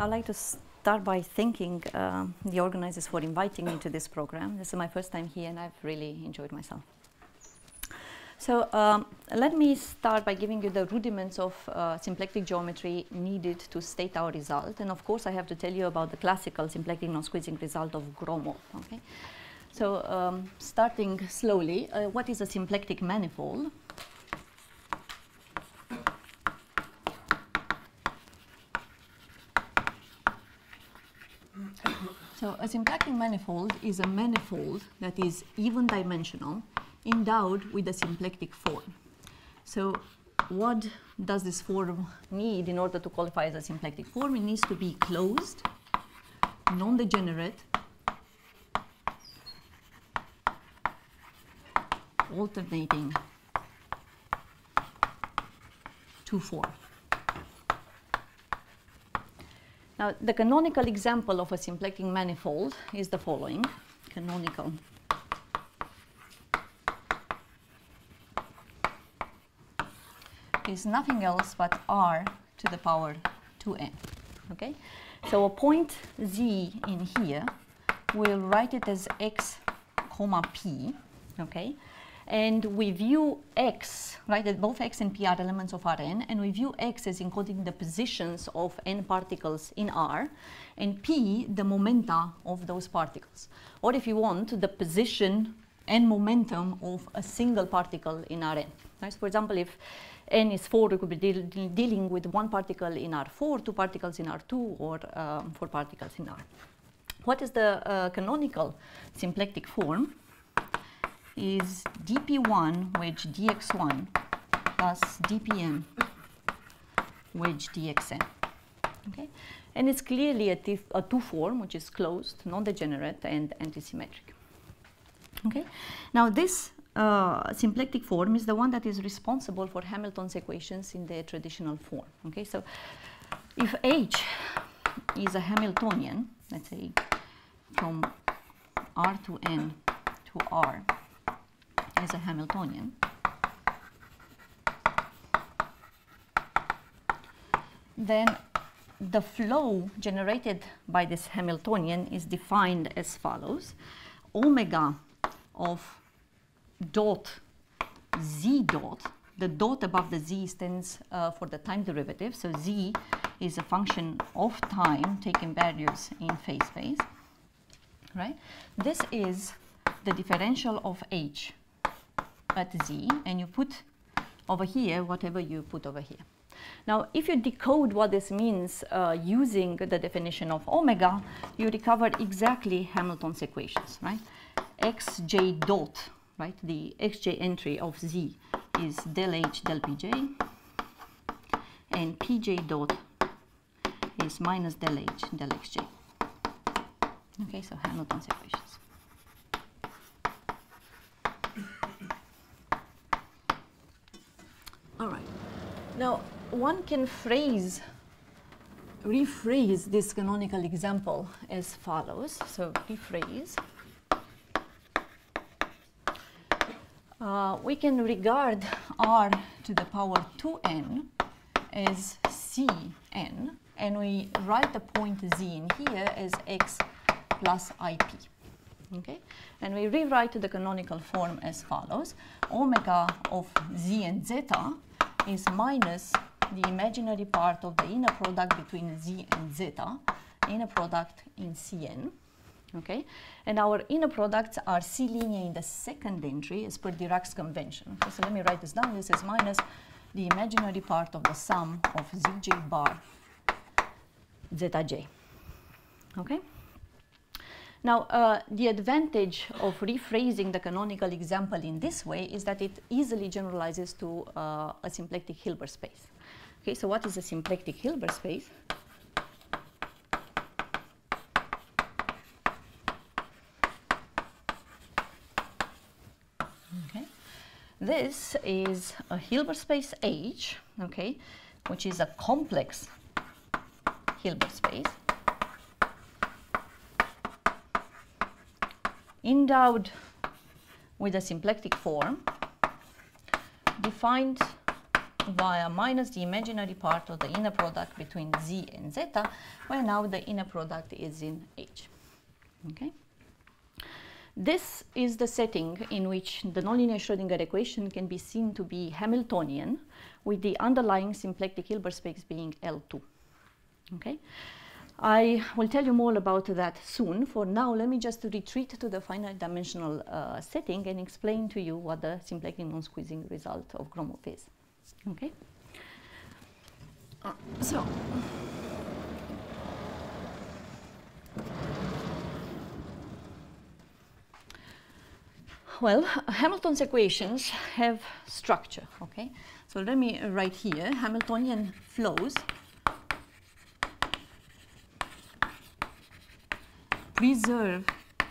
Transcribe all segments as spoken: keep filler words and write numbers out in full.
I'd like to start by thanking uh, the organizers for inviting me to this program. This is my first time here and I've really enjoyed myself. So um, let me start by giving you the rudiments of uh, symplectic geometry needed to state our result. And of course I have to tell you about the classical symplectic non-squeezing result of Gromov. Okay? So um, starting slowly, uh, what is a symplectic manifold? So a symplectic manifold is a manifold that is even dimensional, endowed with a symplectic form. So what does this form need in order to qualify as a symplectic form? It needs to be closed, non-degenerate, alternating two form. Now, the canonical example of a symplectic manifold is the following. Canonical is nothing else but r to the power two n. Okay? So a point z in here, we'll write it as x comma p. Okay? And we view x, right, that both x and p are elements of Rn, and we view x as encoding the positions of n particles in R, and p the momenta of those particles. Or if you want, the position and momentum of a single particle in Rn. Right? So for example, if n is four, we could be deal dealing with one particle in R four, two particles in R two, or um, four particles in R. What is the uh, canonical symplectic form? Is d p one wedge dx one plus dpm wedge dxn. Okay? And it's clearly a, a two form, which is closed, non-degenerate, and antisymmetric. Okay? Now this uh, symplectic form is the one that is responsible for Hamilton's equations in their traditional form. Okay? So if H is a Hamiltonian, let's say from R to N to R, is a Hamiltonian, then the flow generated by this Hamiltonian is defined as follows. Omega of dot z dot, the dot above the z stands uh, for the time derivative, so z is a function of time taking values in phase space, right? This is the differential of H at z, and you put over here whatever you put over here. Now, if you decode what this means uh, using the definition of omega, you recover exactly Hamilton's equations, right? Xj dot, right? The xj entry of z is del h del pj, and pj dot is minus del h del xj. Okay, so Hamilton's equations. All right. Now, one can phrase, rephrase this canonical example as follows. So, rephrase. Uh, we can regard r to the power two n as Cn, and we write the point z in here as x plus ip. Okay? And we rewrite the canonical form as follows. Omega of z and zeta is minus the imaginary part of the inner product between z and zeta, inner product in Cn. Okay? And our inner products are C linear in the second entry as per Dirac's convention. Okay, so let me write this down. This is minus the imaginary part of the sum of zj bar zeta j. Okay? Now, uh, the advantage of rephrasing the canonical example in this way is that it easily generalizes to uh, a symplectic Hilbert space. Okay, so what is a symplectic Hilbert space? Okay, this is a Hilbert space H, okay, which is a complex Hilbert space, endowed with a symplectic form, defined via minus the imaginary part of the inner product between z and zeta, where now the inner product is in H. Okay? This is the setting in which the nonlinear Schrödinger equation can be seen to be Hamiltonian, with the underlying symplectic Hilbert space being L two. Okay? I will tell you more about that soon. For now, let me just retreat to the finite dimensional uh, setting and explain to you what the symplectic non-squeezing result of Gromov is. Okay? Uh, so, well, Hamilton's equations have structure. Okay? So let me write here Hamiltonian flows preserve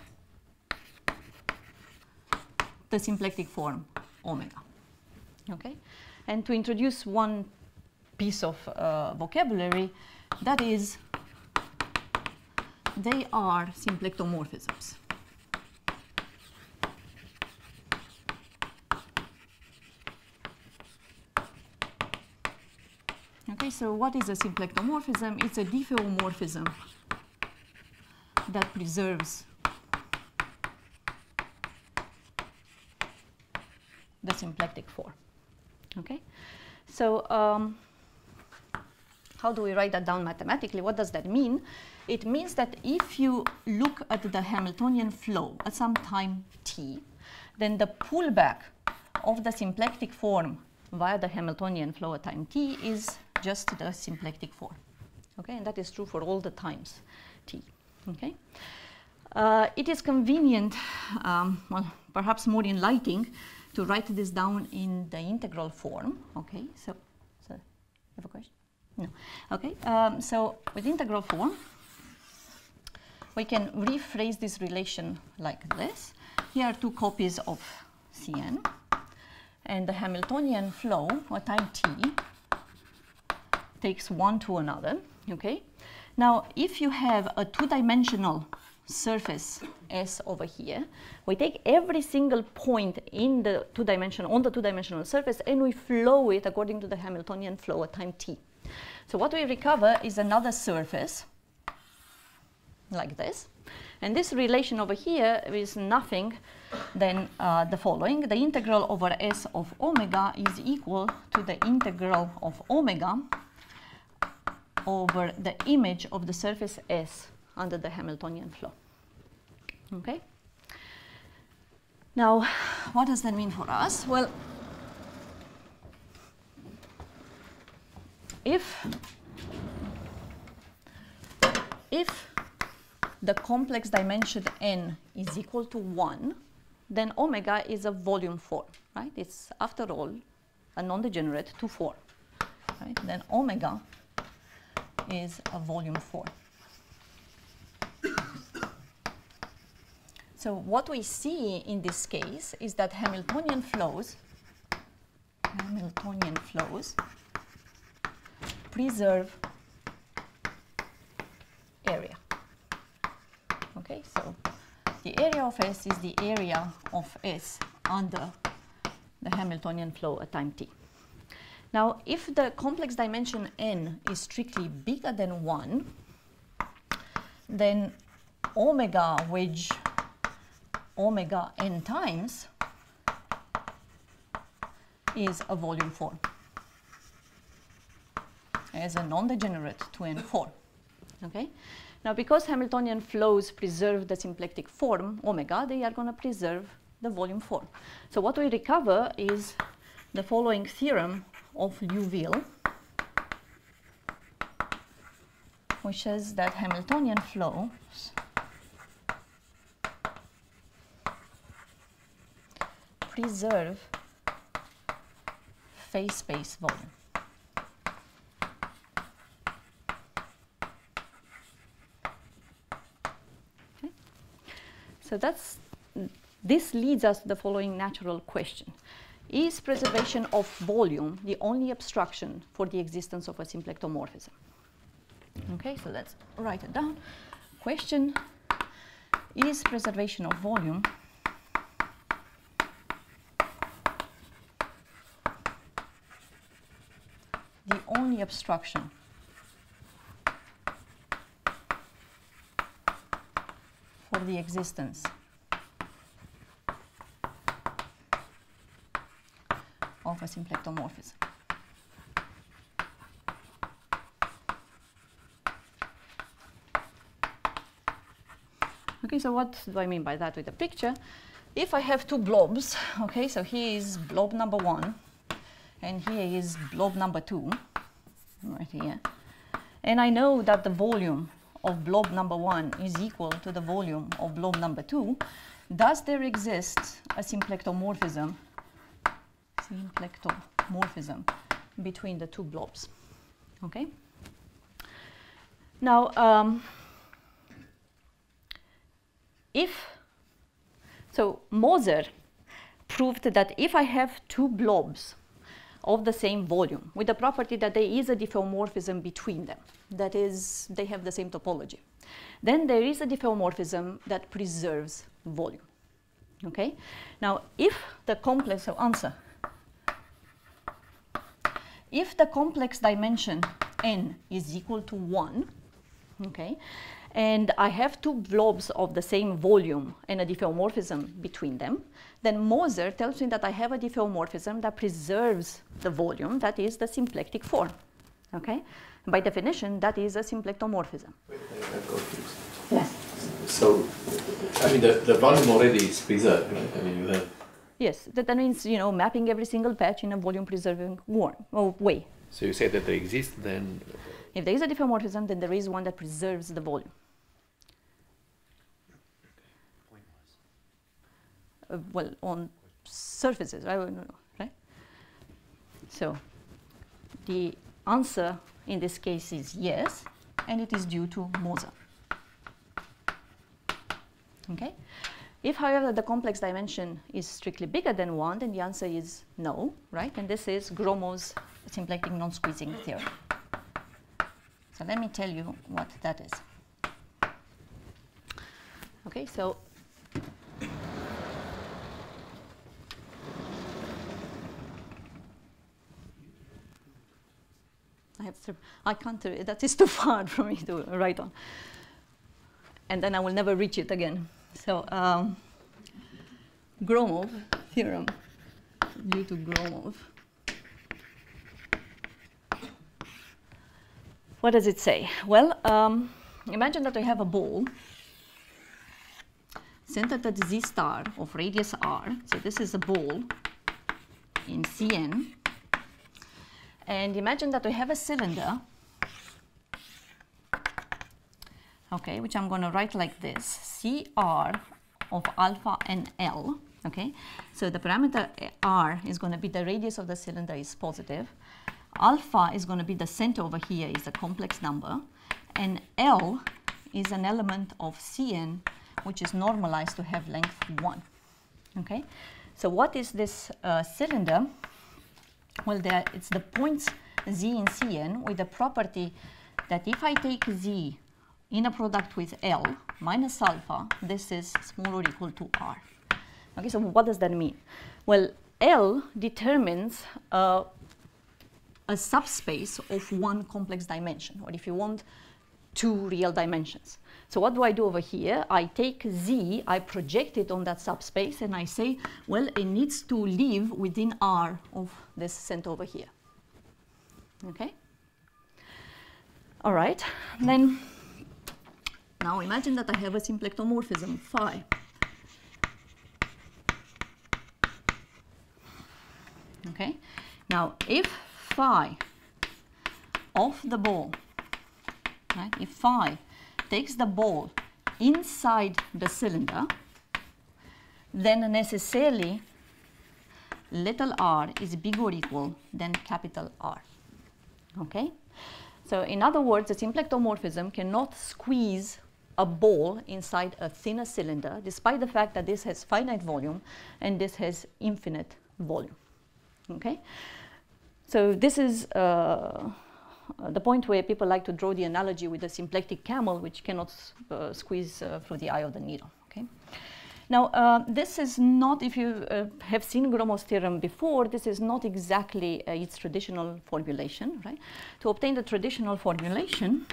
the symplectic form omega. Okay? And to introduce one piece of uh, vocabulary, that is, they are symplectomorphisms. Okay, so what is a symplectomorphism? It's a diffeomorphism that preserves the symplectic form. Okay, so um, how do we write that down mathematically? What does that mean? It means that if you look at the Hamiltonian flow at some time t, then the pullback of the symplectic form via the Hamiltonian flow at time t is just the symplectic form. Okay, and that is true for all the times t. Okay, uh, it is convenient, um, well, perhaps more enlightening, to write this down in the integral form. Okay, so, so you have a question? No. Okay, um, so with integral form, we can rephrase this relation like this. Here are two copies of Cn, and the Hamiltonian flow at time t takes one to another. Okay. Now, if you have a two-dimensional surface S over here, we take every single point in the two-dimensional, on the two-dimensional surface, and we flow it according to the Hamiltonian flow at time t. So what we recover is another surface, like this. And this relation over here is nothing than uh, the following. The integral over S of omega is equal to the integral of omega over the image of the surface S under the Hamiltonian flow. Okay? Now, what does that mean for us? Well, if, if the complex dimension n is equal to one, then omega is a volume form, right? It's, after all, a non-degenerate two form, right? Then omega is a volume form. So what we see in this case is that Hamiltonian flows, Hamiltonian flows preserve area. Okay, so the area of S is the area of S under the Hamiltonian flow at time t. Now, if the complex dimension n is strictly bigger than one, then omega wedge omega n times is a volume form as a non-degenerate two n form. Okay? Now, because Hamiltonian flows preserve the symplectic form omega, they are going to preserve the volume form. So what we recover is the following theorem of Liouville, which says that Hamiltonian flows preserve phase space volume. Okay. So that's, this leads us to the following natural question. Is preservation of volume the only obstruction for the existence of a symplectomorphism? Okay, so let's write it down. Question, is preservation of volume only abstraction for the existence of a symplectomorphism. Okay, so what do I mean by that with the picture? If I have two blobs, okay, so here is blob number one, and here is blob number two, right here. And I know that the volume of blob number one is equal to the volume of blob number two. Does there exist a symplectomorphism, symplectomorphism between the two blobs? Okay. Now, um, if So Moser proved that if I have two blobs of the same volume with the property that there is a diffeomorphism between them, that is, they have the same topology, then there is a diffeomorphism that preserves volume. Okay? Now, if the complex, so answer, if the complex dimension n is equal to one, okay, and I have two blobs of the same volume and a diffeomorphism between them, then Moser tells me that I have a diffeomorphism that preserves the volume, that is the symplectic form. Okay? By definition, that is a symplectomorphism. Wait, I'm confused. Yes. So, I mean, the, the volume already is preserved, right? I mean, you have... Yes, that, that means, you know, mapping every single patch in a volume-preserving oh, way. So you say that they exist, then... If there is a diffeomorphism, then there is one that preserves the volume. Uh, well, on surfaces, right? right? So the answer in this case is yes, and it is due to Moser. Okay? If, however, the complex dimension is strictly bigger than one, then the answer is no, right? And this is Gromov's symplectic non-squeezing theorem. So let me tell you what that is. Okay, so I have to, I can't, uh, that is too far for me to write on. And then I will never reach it again. So, um, Gromov theorem, due to Gromov. What does it say? Well, um, imagine that I have a ball centered at Z star of radius r. So this is a ball in C N. And imagine that we have a cylinder, okay, which I'm going to write like this, C R of alpha and L, okay? So the parameter R is going to be the radius of the cylinder is positive. Alpha is going to be the center over here, is a complex number. And L is an element of C N, which is normalized to have length one, okay? So what is this uh, cylinder? Well, there, it's the points Z in C N with the property that if I take Z in a product with L minus alpha, this is small or equal to R. Okay, so what does that mean? Well, L determines uh, a subspace of one complex dimension, or if you want, two real dimensions. So what do I do over here? I take Z, I project it on that subspace, and I say, well, it needs to live within R of this center over here. Okay? All right. Then, now imagine that I have a symplectomorphism phi. Okay? Now, if phi of the ball, right, if phi takes the ball inside the cylinder, then necessarily little r is bigger or equal than capital R. Okay? So in other words, the symplectomorphism cannot squeeze a ball inside a thinner cylinder, despite the fact that this has finite volume and this has infinite volume. Okay? So this is uh, Uh, the point where people like to draw the analogy with the symplectic camel, which cannot uh, squeeze uh, through the eye of the needle. Okay. Now, uh, this is not, if you uh, have seen Gromov's theorem before, this is not exactly uh, its traditional formulation, right? To obtain the traditional formulation,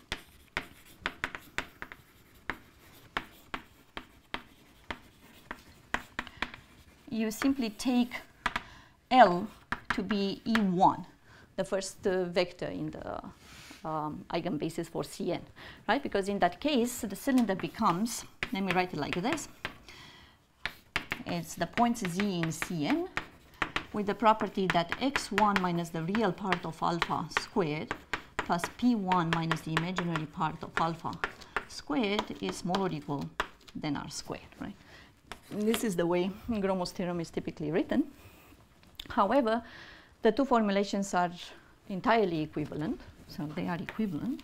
you simply take L to be E one, the first uh, vector in the um, eigenbasis for C n, right? Because in that case, the cylinder becomes, let me write it like this. It's the points Z in C n with the property that x one minus the real part of alpha squared plus p one minus the imaginary part of alpha squared is more or equal than r squared, right? This is the way Gromov's theorem is typically written. However, the two formulations are entirely equivalent, so they are equivalent.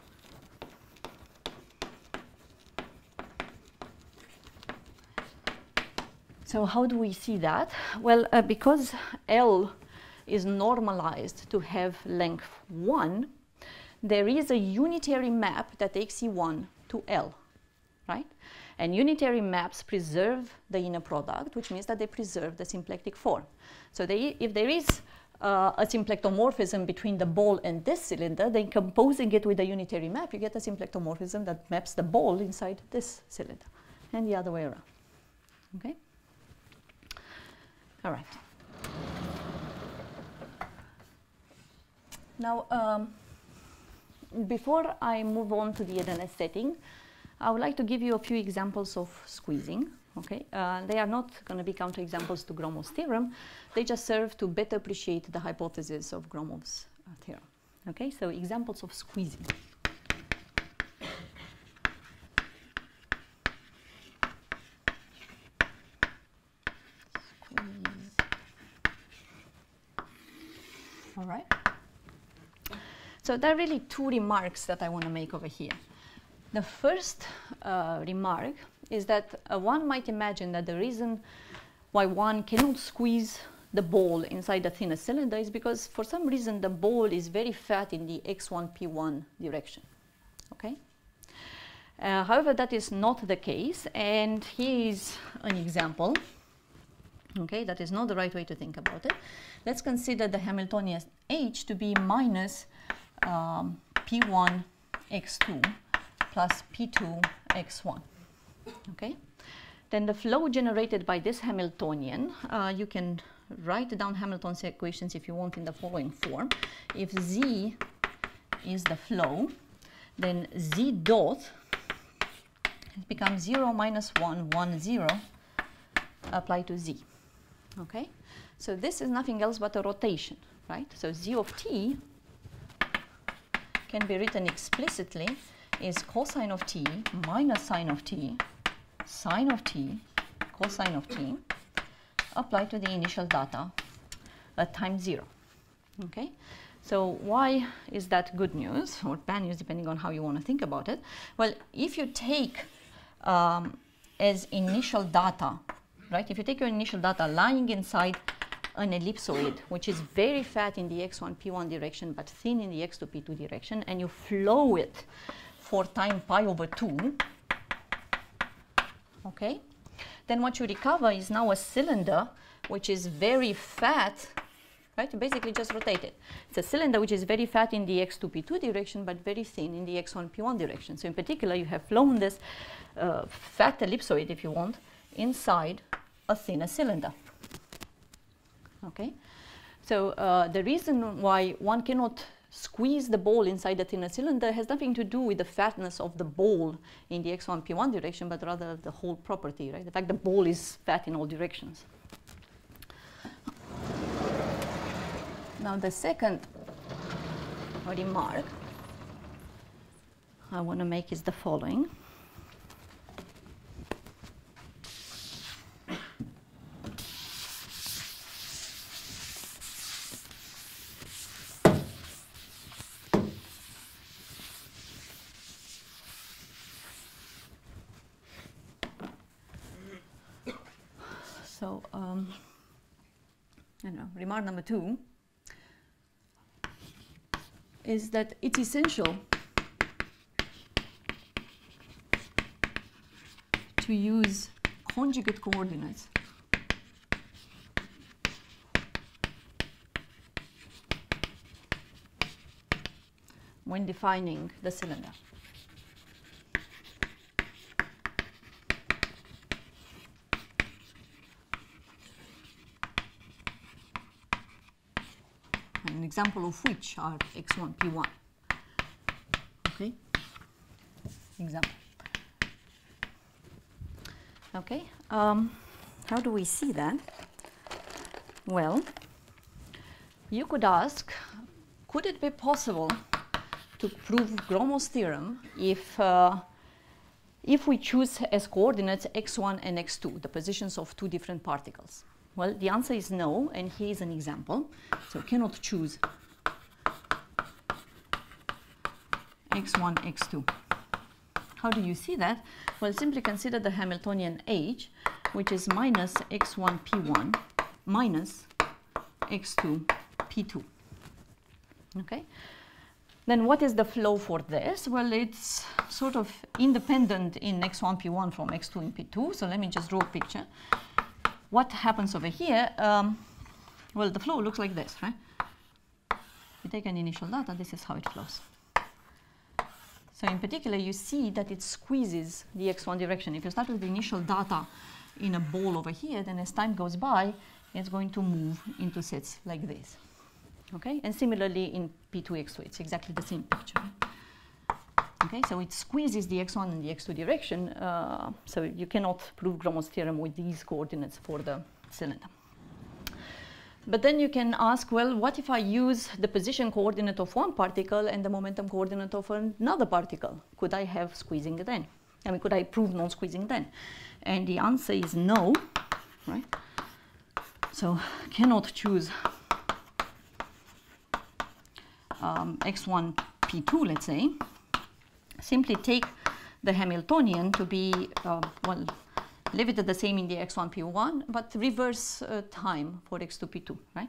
So how do we see that? Well, uh, because L is normalized to have length one, there is a unitary map that takes E one to L, right? And unitary maps preserve the inner product, which means that they preserve the symplectic form. So they, if there is uh, a symplectomorphism between the ball and this cylinder, then composing it with a unitary map, you get a symplectomorphism that maps the ball inside this cylinder, and the other way around. Okay? All right. Now, um, before I move on to the N L S setting, I would like to give you a few examples of squeezing. Okay, uh, they are not going to be counterexamples to Gromov's theorem. They just serve to better appreciate the hypothesis of Gromov's uh, theorem. Okay, so examples of squeezing. Squeeze. All right. So there are really two remarks that I want to make over here. The first uh, remark is that uh, one might imagine that the reason why one cannot squeeze the ball inside the thinner cylinder is because for some reason the ball is very fat in the x one p one direction. Okay? Uh, however, that is not the case, and here is an example. Okay, that is not the right way to think about it. Let's consider the Hamiltonian H to be minus um, p one x two plus p two x one. Okay, then the flow generated by this Hamiltonian, uh, you can write down Hamilton's equations if you want in the following form. If Z is the flow, then Z dot becomes zero minus one, one, zero applied to Z. Okay, so this is nothing else but a rotation, right? So Z of t can be written explicitly is cosine of t minus sine of t, sine of t, cosine of t, applied to the initial data at time zero. Okay, so why is that good news or bad news, depending on how you want to think about it? Well, if you take um, as initial data, right, if you take your initial data lying inside an ellipsoid, which is very fat in the x one p one direction but thin in the x two p two direction, and you flow it for time pi over two, okay, then what you recover is now a cylinder which is very fat, right? You basically just rotate it. It's a cylinder which is very fat in the x two p two direction but very thin in the x one p one direction. So in particular, you have flown this uh, fat ellipsoid, if you want, inside a thinner cylinder. Okay, so uh, the reason why one cannot squeeze the ball inside the thinner cylinder has nothing to do with the fatness of the ball in the x one p one direction, but rather the whole property, right? The fact the ball is fat in all directions. Now the second remark I want to make is the following. So, um, I don't know, remark number two is that it's essential to use conjugate coordinates when defining the cylinder. An example of which are x one, p one. Okay? Example. Okay, um, how do we see that? Well, you could ask, could it be possible to prove Gromov's theorem if, uh, if we choose as coordinates x one and x two, the positions of two different particles? Well, the answer is no, and here is an example. So cannot choose x one, x two. How do you see that? Well, simply consider the Hamiltonian H, which is minus x one p one minus x two p two. Okay? Then what is the flow for this? Well, it's sort of independent in x one p one from x two in p two. So let me just draw a picture. What happens over here? Um, well, the flow looks like this, right? You take an initial data, this is how it flows. So in particular, you see that it squeezes the x one direction. If you start with the initial data in a ball over here, then as time goes by, it's going to move into sets like this. Okay, and similarly in p two x two, it's exactly the same picture. Okay, so it squeezes the x one and the x two direction, uh, so you cannot prove Gromov's theorem with these coordinates for the cylinder. But then you can ask, well, what if I use the position coordinate of one particle and the momentum coordinate of another particle? Could I have squeezing then? I mean, could I prove non-squeezing then? And the answer is no, right? So cannot choose um, x one p two, let's say. Simply take the Hamiltonian to be, uh, well, leave it at the same in the x one p one, but reverse uh, time for x two p two, right?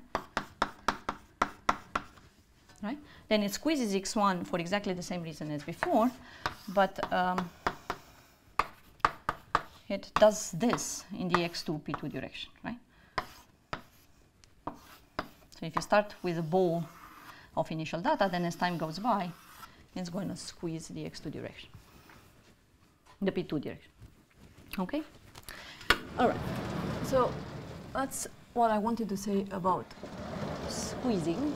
Right? Then it squeezes x one for exactly the same reason as before, but um, it does this in the x two p two direction, right? So if you start with a ball of initial data, then as time goes by, it's going to squeeze the x two direction, the p two direction. Okay? All right. So that's what I wanted to say about squeezing.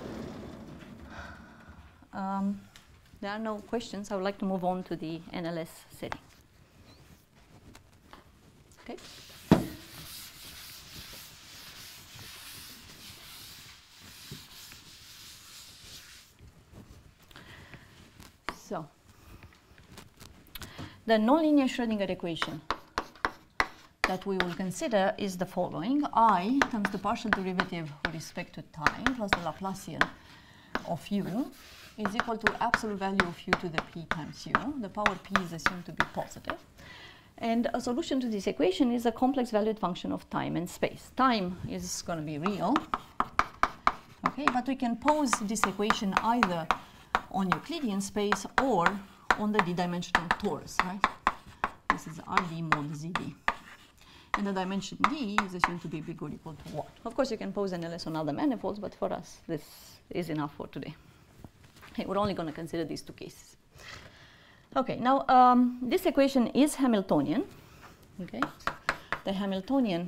Um, there are no questions. I would like to move on to the N L S setting. Okay? So, the nonlinear Schrödinger equation that we will consider is the following. I times the partial derivative with respect to time plus the Laplacian of u is equal to absolute value of u to the p times u. The power p is assumed to be positive. And a solution to this equation is a complex valued function of time and space. Time is going to be real. Okay, but we can pose this equation either on Euclidean space or on the d-dimensional torus, right? This is R D mod Z D. And the dimension d is assumed to be big or equal to one. Of course, you can pose N L S on other manifolds, but for us, this is enough for today. Okay, we're only going to consider these two cases. Okay, now um, this equation is Hamiltonian. Okay, the Hamiltonian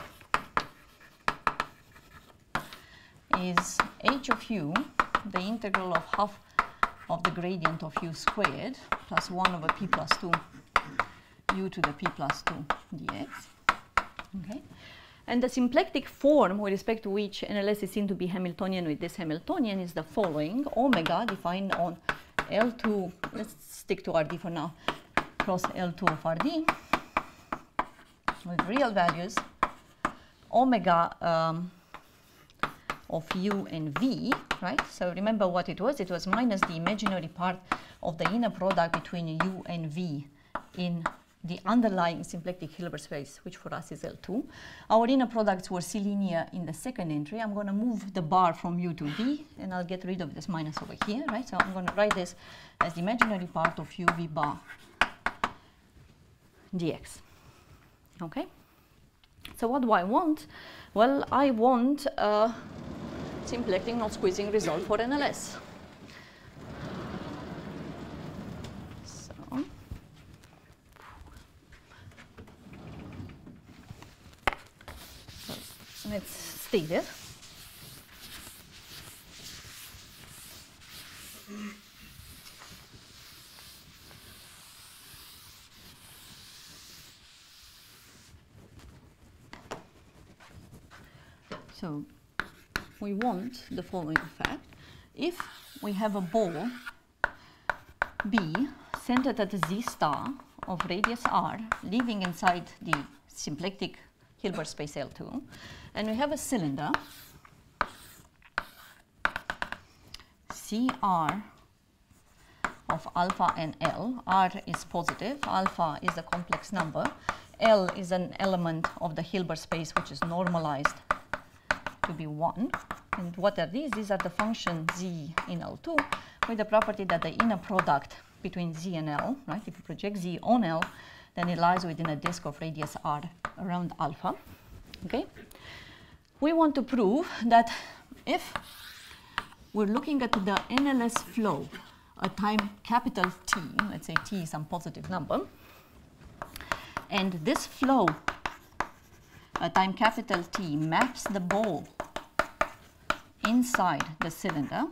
is h of u, the integral of half of the gradient of u squared plus one over p plus two u to the p plus two dx. Okay, and the symplectic form with respect to which N L S is seen to be Hamiltonian with this Hamiltonian is the following: omega defined on L two, let's stick to R D for now, cross L two of R D with real values, omega um, of u and v, right? So remember what it was. It was minus the imaginary part of the inner product between u and v in the underlying symplectic Hilbert space, which for us is L two. Our inner products were C-linear in the second entry. I'm going to move the bar from u to v, and I'll get rid of this minus over here, right? So I'm going to write this as the imaginary part of u v bar dx. Okay? So what do I want? Well, I want a symplectic not squeezing result for N L S. So, so let's state it. So we want the following fact. If we have a ball B centered at Z star of radius R, living inside the symplectic Hilbert space L two, and we have a cylinder C R of alpha and L, R is positive, alpha is a complex number, L is an element of the Hilbert space which is normalized to be one. And what are these? These are the function Z in L two with the property that the inner product between Z and L, right? If you project Z on L, then it lies within a disk of radius R around alpha. Okay? We want to prove that if we're looking at the N L S flow at time capital T, let's say T is some positive number, and this flow at time capital T maps the ball inside the cylinder,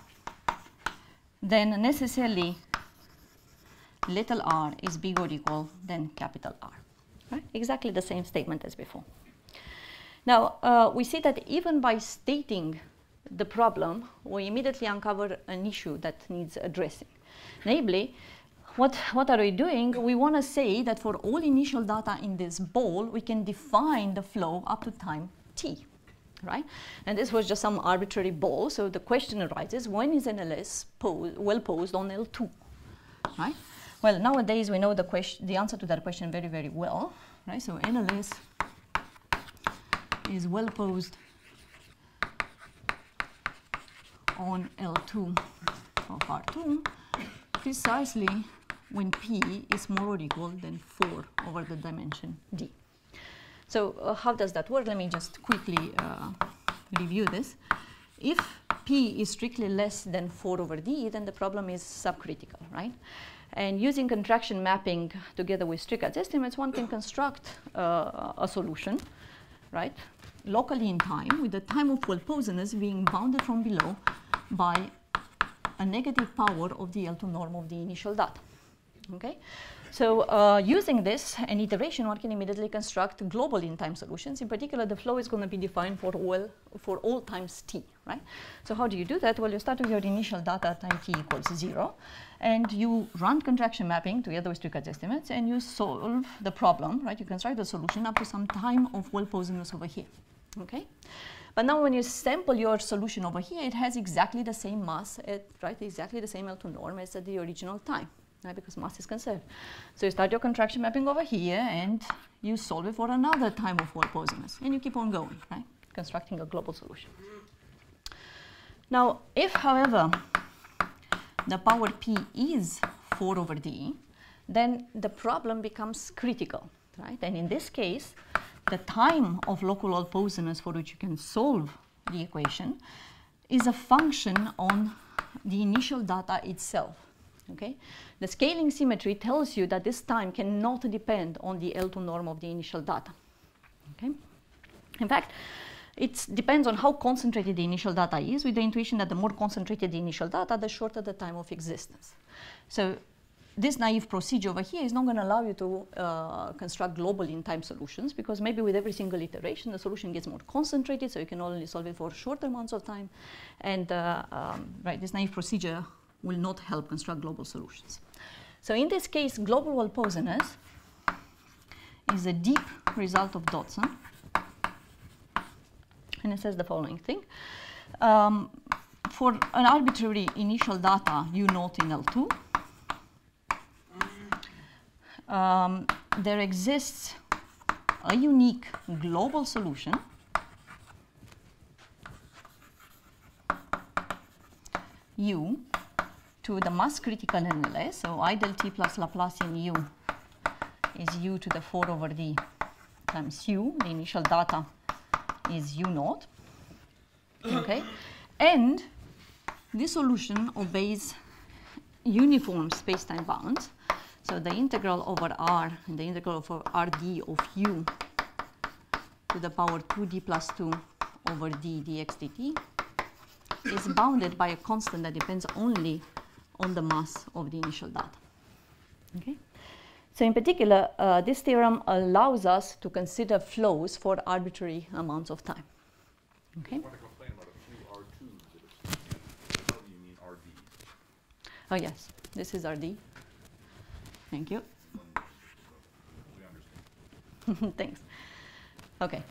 then necessarily little r is bigger or equal than capital R. Right? Exactly the same statement as before. Now, uh, we see that even by stating the problem, we immediately uncover an issue that needs addressing. Namely, what, what are we doing? We want to say that for all initial data in this ball, we can define the flow up to time t. Right? And this was just some arbitrary ball, so the question arises, when is N L S pose, well posed on L two? Right? Well, nowadays we know the, question, the answer to that question very, very well. Right? So N L S is well posed on L two of R two precisely when P is more or equal than four over the dimension D. So uh, how does that work? Let me just quickly uh, review this. If P is strictly less than four over D, then the problem is subcritical, right? And using contraction mapping together with Strickard's estimates, one can construct uh, a solution, right, locally in time, with the time of well-posedness being bounded from below by a negative power of the L two norm of the initial data. Okay? So uh, using this, an iteration, one can immediately construct global in-time solutions. In particular, the flow is going to be defined for all, for all times t, right? So how do you do that? Well, you start with your initial data at time t equals zero, and you run contraction mapping together with Strickard's estimates, and you solve the problem, right? You construct the solution up to some time of well-posedness over here, okay? But now when you sample your solution over here, it has exactly the same mass, at, right? Exactly the same L two norm as at the original time. Right, because mass is conserved. So you start your contraction mapping over here and you solve it for another time of well-posedness. And you keep on going, right? Constructing a global solution. Now, if, however, the power P is four over D, then the problem becomes critical, right? And in this case, the time of local well-posedness for which you can solve the equation is a function on the initial data itself. Okay? The scaling symmetry tells you that this time cannot depend on the L two norm of the initial data. Okay? In fact, it depends on how concentrated the initial data is, with the intuition that the more concentrated the initial data, the shorter the time of existence. So this naive procedure over here is not going to allow you to uh, construct global in-time solutions, because maybe with every single iteration, the solution gets more concentrated, so you can only solve it for shorter amounts of time. And uh, um, right, this naive procedure will not help construct global solutions. So in this case, global well-posedness is a deep result of Dodson. And it says the following thing. Um, for an arbitrary initial data U naught in L two, um, there exists a unique global solution U to the mass critical N L S, so I del T plus Laplacian U is U to the four over D times u. The initial data is u naught. Okay, and this solution obeys uniform space-time bounds. So the integral over r and the integral over rd of u to the power two d plus two over d dx dt is bounded by a constant that depends only on the mass of the initial data. Okay? So in particular, uh, this theorem allows us to consider flows for arbitrary amounts of time. Okay? I want to complain about a few R twos that it's, how do you mean R D? Oh yes, this is R D. Thank you. We understand. Thanks. Okay.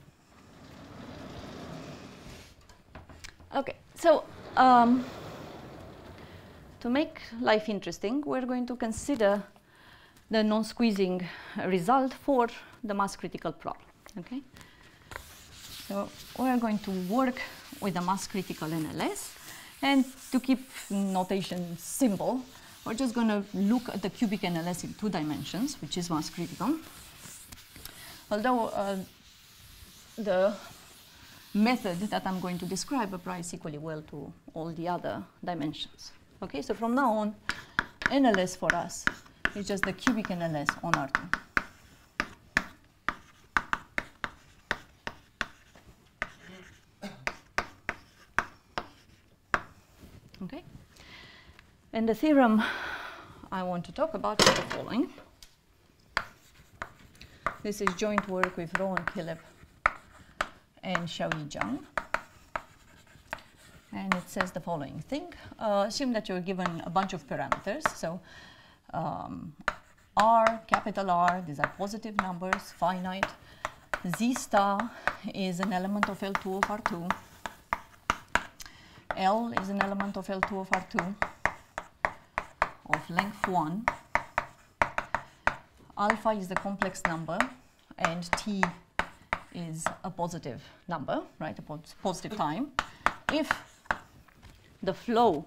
Okay, so um, to make life interesting, we're going to consider the non-squeezing result for the mass critical problem. Okay. So we're going to work with the mass critical N L S, and to keep notation simple, we're just going to look at the cubic N L S in two dimensions, which is mass critical. Although uh, the method that I'm going to describe applies equally well to all the other dimensions. Okay, so from now on, N L S for us is just the cubic N L S on R two. Okay, and the theorem I want to talk about is the following. This is joint work with Ro and Killip and Zhang. And it says the following thing. Uh, assume that you're given a bunch of parameters. So um, R, capital R, these are positive numbers, finite. Z star is an element of L two of R two. L is an element of L two of R two of length one. Alpha is the complex number, and T is a positive number, right, a pos positive time. If the flow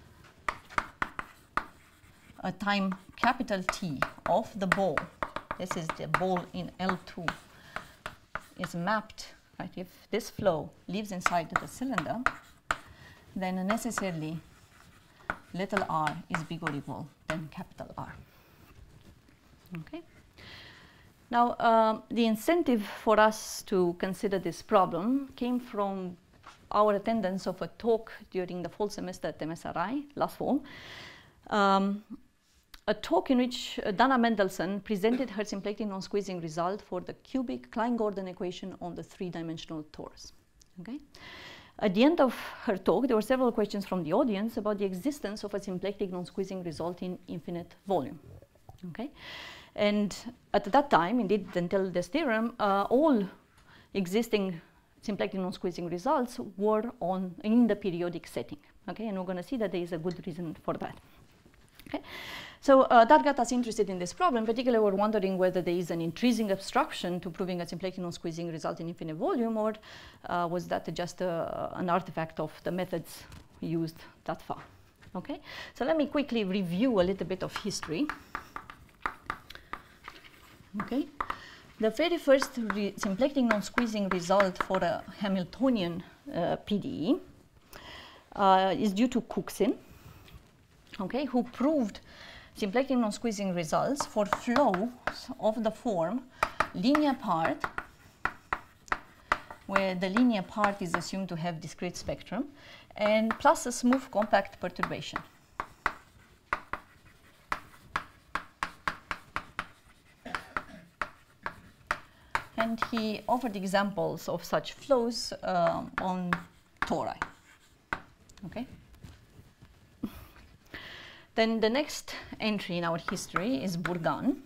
a time capital T of the ball, this is the ball in L two, is mapped, right, if this flow lives inside the cylinder, then necessarily little r is big or equal than capital R. Okay. Now, um, the incentive for us to consider this problem came from our attendance of a talk during the fall semester at M S R I last fall. Um, a talk in which uh, Dana Mendelsohn presented her symplectic non-squeezing result for the cubic Klein-Gordon equation on the three-dimensional torus. Okay? At the end of her talk, there were several questions from the audience about the existence of a symplectic non-squeezing result in infinite volume. Okay? And at that time, indeed, until this theorem, uh, all existing symplectic non-squeezing results were on in the periodic setting. Okay? And we're going to see that there is a good reason for that. Okay? So uh, that got us interested in this problem. Particularly, we're wondering whether there is an intrinsic obstruction to proving a symplectic non-squeezing result in infinite volume, or uh, was that just a, an artifact of the methods used that far. Okay? So let me quickly review a little bit of history. Okay? The very first symplectic non-squeezing result for a Hamiltonian uh, P D E uh, is due to Cookson, okay, who proved symplectic non-squeezing results for flows of the form linear part, where the linear part is assumed to have discrete spectrum, and plus a smooth compact perturbation. And he offered examples of such flows um, on tori. Okay. Then the next entry in our history is Bourgain.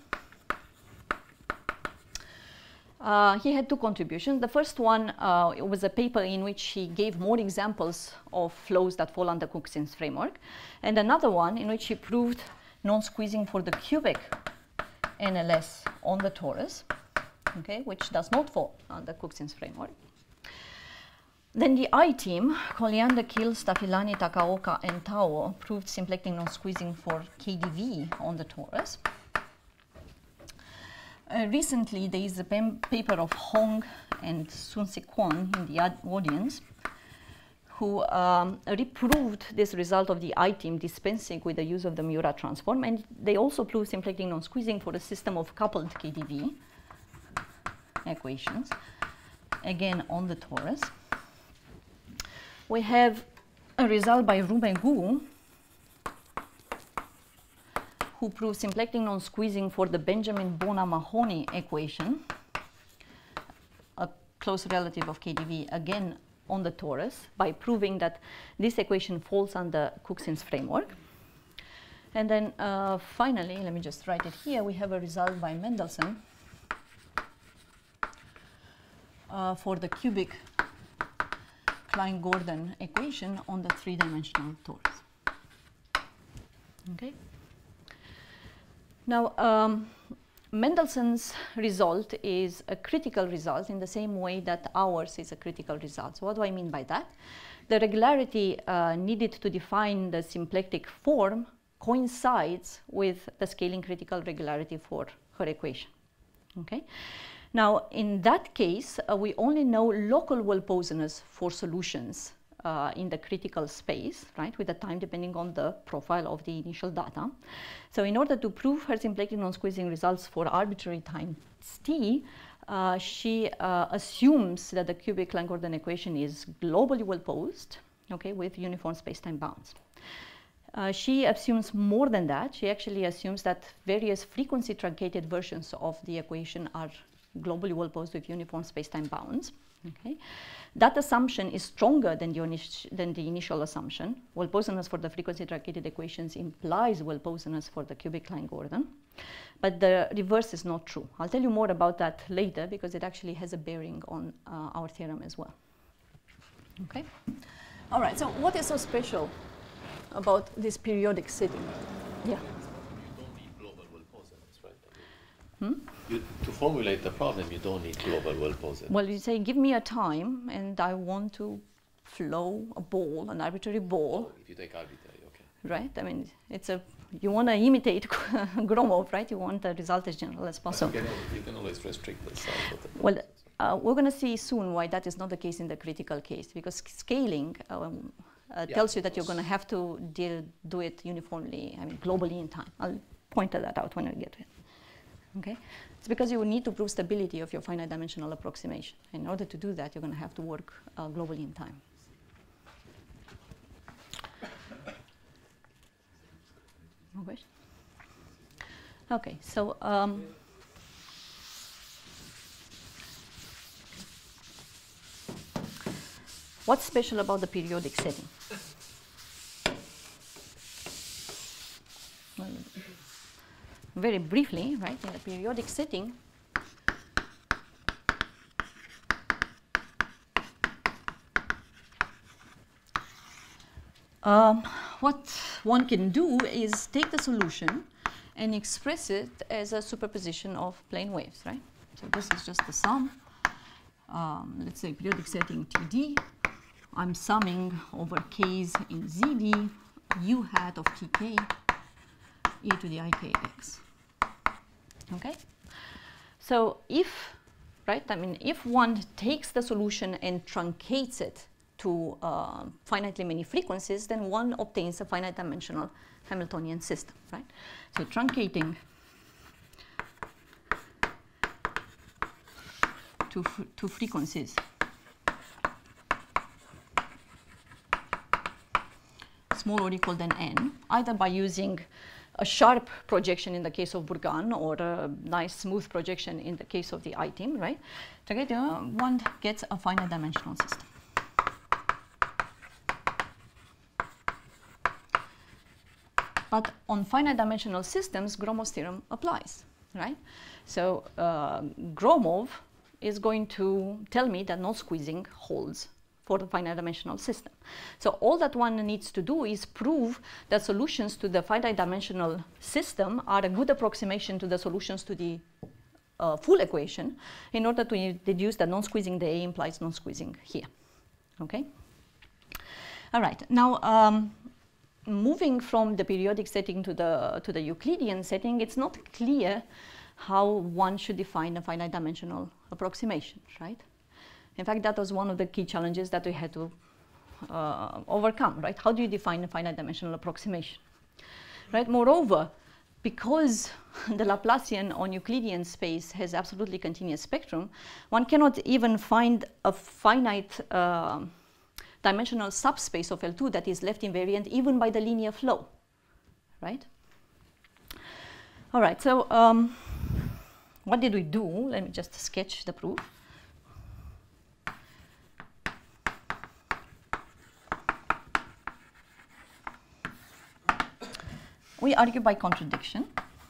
Uh, he had two contributions. The first one uh, was a paper in which he gave more examples of flows that fall under Cookson's framework, and another one in which he proved non-squeezing for the cubic N L S on the torus, okay, which does not fall under Cookson's framework. Then the I team, Colliander, Kill, Stafilani, Takaoka, and Tao, proved symplectic non-squeezing for K D V on the torus. uh, recently there is a paper of Hong and Sun-Se Kwon in the audience who um, reproved this result of the I-team dispensing with the use of the Miura transform, and they also proved symplectic non-squeezing for a system of coupled K D V equations, again on the torus. We have a result by Ru and Gu, who proved symplectic non-squeezing for the Benjamin-Bona-Mahoney equation, a close relative of K D V, again on the torus, by proving that this equation falls under Cooksin's framework. And then uh, finally, let me just write it here, we have a result by Mendelssohn uh, for the cubic Klein-Gordon equation on the three-dimensional torus. Okay. Now, um, Mendelssohn's result is a critical result in the same way that ours is a critical result. So what do I mean by that? The regularity uh, needed to define the symplectic form coincides with the scaling critical regularity for her equation. Okay. Now, in that case, uh, we only know local well-posenness for solutions uh, in the critical space, right, with the time depending on the profile of the initial data. So in order to prove her symplectic non-squeezing results for arbitrary times t, uh, she uh, assumes that the cubic Klein-Gordon equation is globally well-posed, okay, with uniform space-time bounds. Uh, she assumes more than that. She actually assumes that various frequency truncated versions of the equation are globally well-posed with uniform space-time bounds. Okay. That assumption is stronger than the, than the initial assumption. Well-posenness for the frequency truncated equations implies well-posenness for the cubic Klein-Gordon. But the reverse is not true. I'll tell you more about that later because it actually has a bearing on uh, our theorem as well. Okay. All right, so what is so special about this periodic setting? Yeah. Hmm? You, to formulate the problem, you don't need global well-posed. Well, you say, give me a time, and I want to flow a ball, an arbitrary ball. Oh, if you take arbitrary, okay. Right? I mean, it's a, you want to imitate Gromov, right? You want the result as general as possible. You can, you can always restrict the size of the Well, uh, we're going to see soon why that is not the case in the critical case, because scaling um, uh, yeah, tells you that you're going to have to deal, do it uniformly, I mean, globally in time. I'll point that out when I get to it. Okay? It's because you will need to prove stability of your finite dimensional approximation. In order to do that, you're going to have to work uh, globally in time. Okay, okay so um, what's special about the periodic setting? Well, very briefly, right, in the periodic setting, um, what one can do is take the solution and express it as a superposition of plane waves, right? So this is just the sum. Um, let's say periodic setting T D. I'm summing over k's in Z D, u hat of T K, e to the I K X. Okay? So if, right, I mean, if one takes the solution and truncates it to uh, finitely many frequencies, then one obtains a finite dimensional Hamiltonian system, right? So truncating to, to frequencies smaller or equal than n, either by using a sharp projection in the case of Bourgain or a nice smooth projection in the case of the I-team, right? Together, one gets a finite dimensional system. But on finite dimensional systems, Gromov's theorem applies, right? So uh, Gromov is going to tell me that non-squeezing holds for the finite dimensional system. So all that one needs to do is prove that solutions to the finite dimensional system are a good approximation to the solutions to the uh, full equation in order to deduce that non-squeezing the A implies non-squeezing here. Okay? All right. Now, um, moving from the periodic setting to the, to the Euclidean setting, it's not clear how one should define a finite dimensional approximation, right? In fact, that was one of the key challenges that we had to uh, overcome, right? How do you define a finite dimensional approximation, right? Moreover, because the Laplacian on Euclidean space has absolutely continuous spectrum, one cannot even find a finite uh, dimensional subspace of L two that is left invariant even by the linear flow, right? All right, so um, what did we do? Let me just sketch the proof. We argue by contradiction.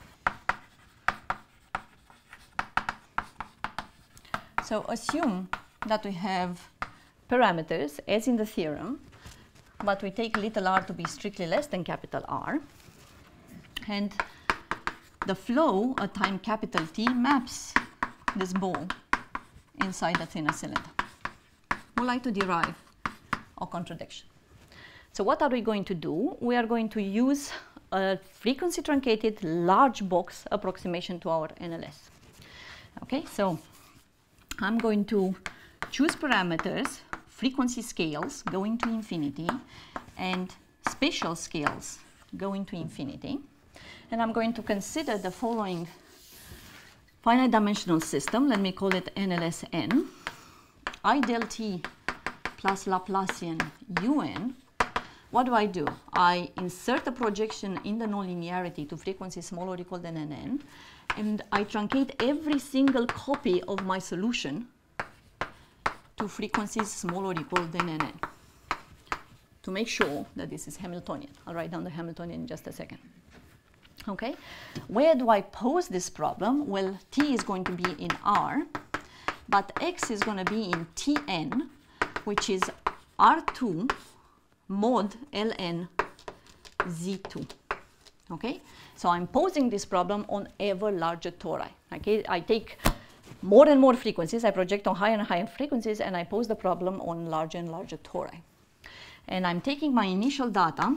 So assume that we have parameters as in the theorem, but we take little r to be strictly less than capital R. And the flow at time capital T maps this ball inside a thinner cylinder. We like to derive a contradiction. So what are we going to do? We are going to use a frequency truncated large box approximation to our N L S. Okay, so I'm going to choose parameters, frequency scales going to infinity, and spatial scales going to infinity. And I'm going to consider the following finite dimensional system. Let me call it N L S N. I del T plus Laplacian Un. What do I do? I insert a projection in the nonlinearity to frequency small or equal than Nn, and I truncate every single copy of my solution to frequencies small or equal than Nn to make sure that this is Hamiltonian. I'll write down the Hamiltonian in just a second. Okay, where do I pose this problem? Well, T is going to be in R, but X is going to be in Tn, which is R two mod Ln Z two. Okay, so I'm posing this problem on ever larger tori. Okay, I take more and more frequencies, I project on higher and higher frequencies, and I pose the problem on larger and larger tori. And I'm taking my initial data,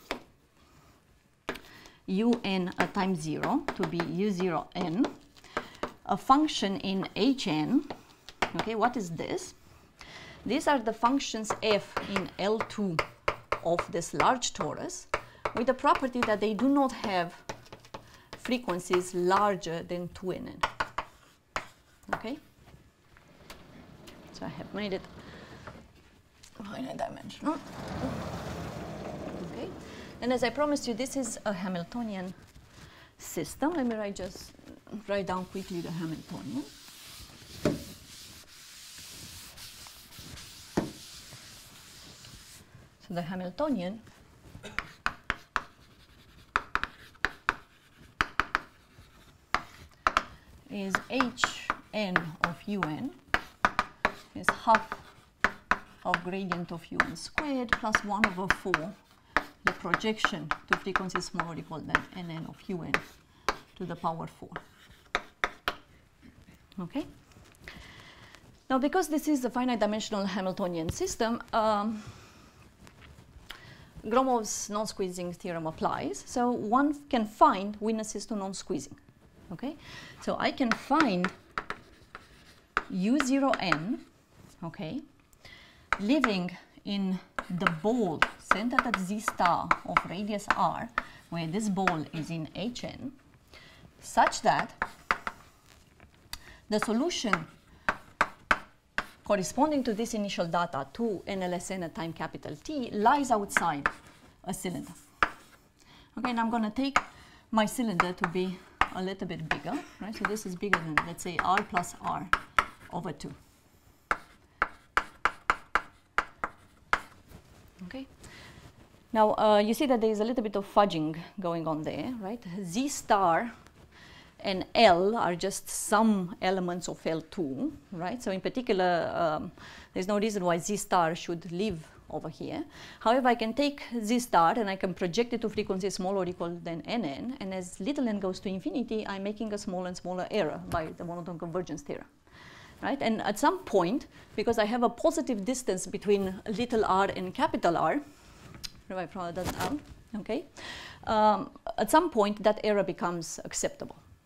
Un at time zero, to be U zero n, a function in Hn. Okay, what is this? These are the functions f in L two of this large torus with the property that they do not have frequencies larger than two N N. Okay? So I have made it finite dimensional. Okay? And as I promised you, this is a Hamiltonian system. Let me write just write down quickly the Hamiltonian. So the Hamiltonian is Hn of Un is half of gradient of Un squared plus one over four, the projection to frequency small or equal than Nn of Un to the power four. Okay? Now, because this is a finite dimensional Hamiltonian system, um, Gromov's non-squeezing theorem applies. So one can find witnesses to non-squeezing. Okay? So I can find U zero n, okay, living in the ball centered at Z star of radius R, where this ball is in Hn, such that the solution corresponding to this initial data to N L S N at time capital T lies outside a cylinder. Okay, and I'm going to take my cylinder to be a little bit bigger, right? So this is bigger than, let's say, R plus R over two. Okay. Now, uh, you see that there is a little bit of fudging going on there, right? Z star and L are just some elements of L two, right? So in particular, um, there's no reason why Z star should live over here. However, I can take Z star and I can project it to frequency small or equal than Nn, and as little n goes to infinity, I'm making a smaller and smaller error by the monotone convergence theorem, right? And at some point, because I have a positive distance between little r and capital R, if I draw that out, okay, um, at some point that error becomes acceptable.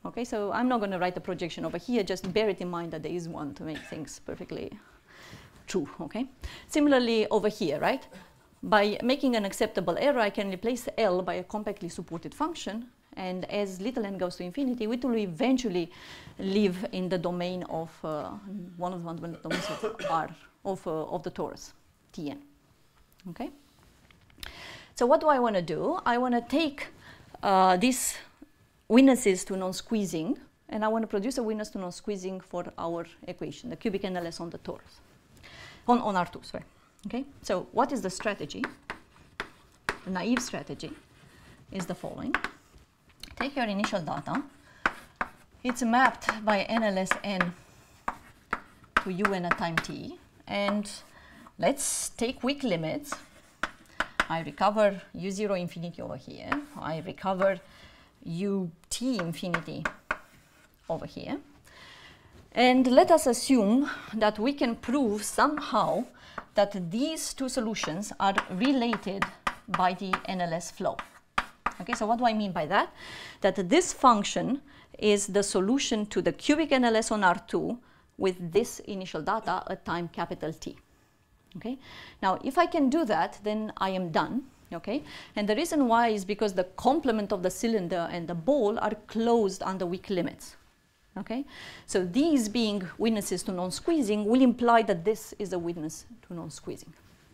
Okay, so I'm not going to write the projection over here, just bear it in mind that there is one to make things perfectly true, okay? Similarly over here, right? By making an acceptable error, I can replace L by a compactly supported function, and as little n goes to infinity, it will eventually live in the domain of uh, one of the fundamental domains of R, of, uh, of the torus, Tn, okay? So what do I want to do? I want to take uh, these witnesses to non-squeezing, and I want to produce a witness to non-squeezing for our equation, the cubic N L S on the torus, on, on R two, sorry. Okay, so what is the strategy? The naive strategy is the following. Take your initial data. It's mapped by N L S n to un at time t, and let's take weak limits. I recover u zero infinity over here. I recover ut infinity over here. And let us assume that we can prove somehow that these two solutions are related by the N L S flow. Okay, so what do I mean by that? That this function is the solution to the cubic N L S on R two with this initial data at time capital T. Okay, now if I can do that, then I am done. Okay, and the reason why is because the complement of the cylinder and the ball are closed under weak limits. Okay, so these being witnesses to non-squeezing will imply that this is a witness to non-squeezing.